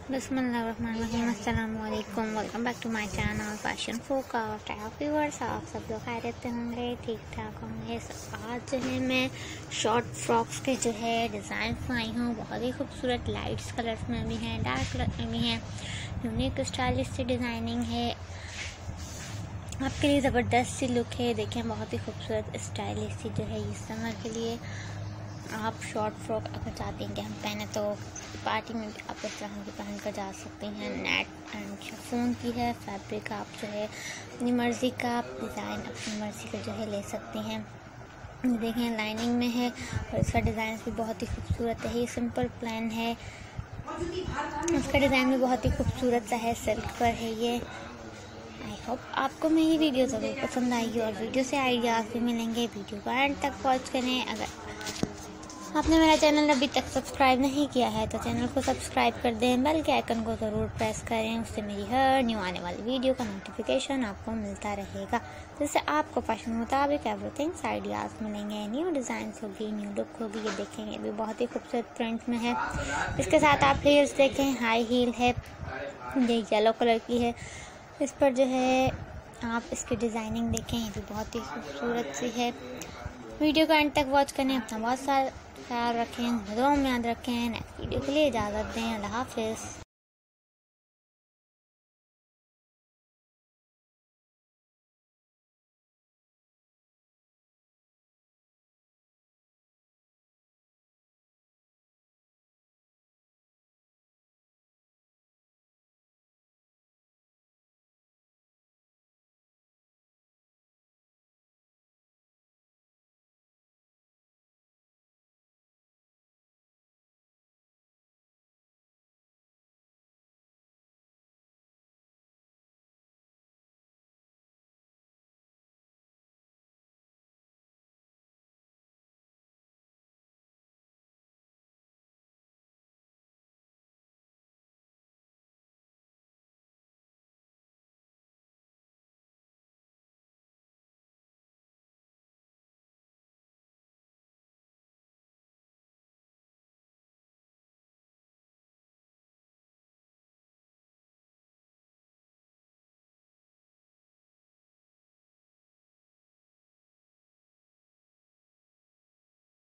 बिस्मिल्लाहिर्रहमानिर्रहीम, अस्सलामु अलैकुम। Welcome back to my channel fashion focus. आप व्यूअर्स, आप सब लोग खैरियत से होंगे, ठीक ठाक होंगे। आज जो है मैं शॉर्ट फ्रॉक्स के जो है डिज़ाइन आई हूँ। बहुत ही खूबसूरत लाइट्स कलर्स में भी हैं, डार्क कलर में भी हैं। यूनिक स्टाइलिश सी डिज़ाइनिंग है, आपके लिए ज़बरदस्त सी लुक है। देखें, बहुत ही खूबसूरत स्टाइलिश सी जो है ये समर के लिए आप शॉर्ट फ्रॉक अगर चाहते हैं कि हम पहने तो पार्टी में भी आप इस तरह की पहन कर जा सकते हैं। नेट एंड शिफॉन की है फैब्रिक, आप जो है अपनी मर्ज़ी का डिज़ाइन अपनी मर्ज़ी का जो है ले सकते हैं। देखें, लाइनिंग में है और इसका डिज़ाइन भी बहुत ही खूबसूरत है। ये सिंपल प्लान है, इसका डिज़ाइन भी बहुत ही खूबसूरत सा है, सिल्क पर है ये। आई होप आपको मेरी वीडियो ज़रूर पसंद आएगी और वीडियो से आइडियाज़ भी मिलेंगे। वीडियो को एंड तक वॉच करें। अगर आपने मेरा चैनल अभी तक सब्सक्राइब नहीं किया है तो चैनल को सब्सक्राइब कर दें, बेल के आइकन को ज़रूर प्रेस करें, उससे मेरी हर न्यू आने वाली वीडियो का नोटिफिकेशन आपको मिलता रहेगा, जिससे आपको फैशन मुताबिक एवरीथिंग आइडियाज़ मिलेंगे। न्यू डिज़ाइन होगी, न्यू लुक होगी। ये देखेंगे, भी बहुत ही खूबसूरत प्रिंट में है। इसके साथ आप हील्स देखें, हाई हील है, ये येलो कलर की है। इस पर जो है आप इसकी डिज़ाइनिंग देखें, ये भी बहुत ही खूबसूरत सी है। वीडियो को एंड तक वॉच करें, अपना बहुत सारा ख्याल रखें, दुआओं में याद रखें। नेक्स्ट वीडियो के लिए इजाज़त दें। अल्लाह हाफ़िज़।